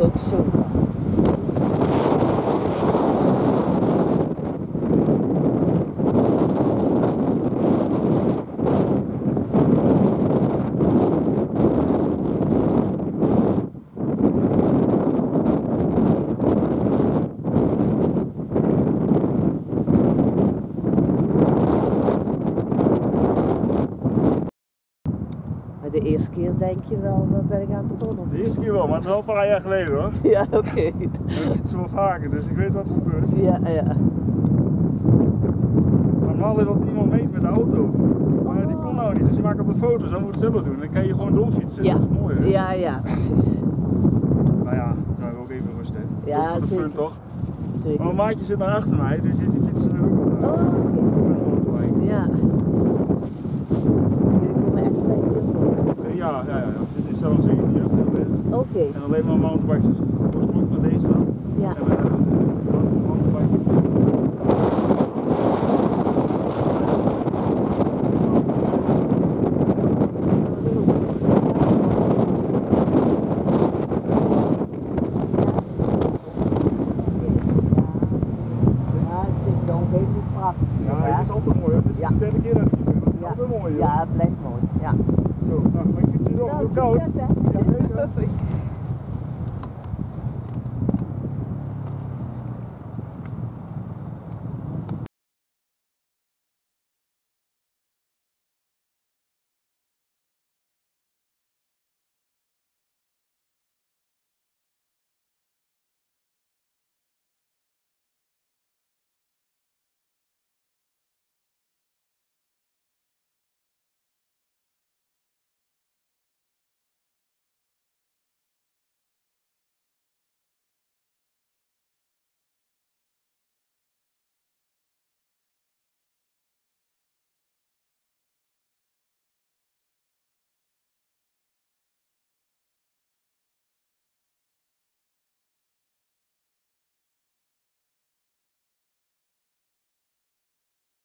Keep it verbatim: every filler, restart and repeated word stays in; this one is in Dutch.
ook zo gehad. De eerste keer denk je wel, wat ben ik aan het doen? De eerste keer wel, maar het is al een paar jaar geleden hoor. Ja, oké. Okay. Ik fietsen wel vaker, dus ik weet wat er gebeurt. Ja, ja. Maar normaal is dat iemand meet met de auto. Maar die kon nou niet, dus die maakt op de foto's, dan moet het zelf doen. Dan kan je gewoon doorfietsen, Ja. dat is mooi hè? Ja, ja, precies. Nou ja, dan zijn we ook even rustig. Ja, voor de zeker. fun toch? Zeker. Maar mijn maatje zit naar achter mij, dus die fietsen er ook wel. Oh, oké. Okay. Ja. Jullie komen echt slecht hier voor. Ja, ja, ja. We zitten in zo'n zeven hier veel weg. Oké. Okay. En alleen maar mountainbikes. Dus oorspronkelijk naar deze dan. Ja. En we hebben een mountainbike. Ja, het is altijd mooi. Het is ja. de derde keer dat ik hier ben. Het is ja. altijd mooi. Joh. Ja, het blijft mooi. Ja. Zo, nou, maar ik fiets hier nog. Nou, het is koud. Succes, hè? Ja, zeker.